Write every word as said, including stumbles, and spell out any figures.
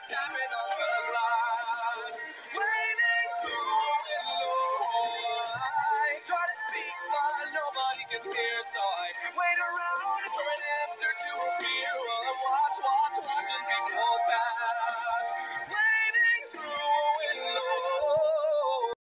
tapping on the glass, waving through the window. I try to speak, but nobody can hear, so I wait around for an answer to appear while I watch while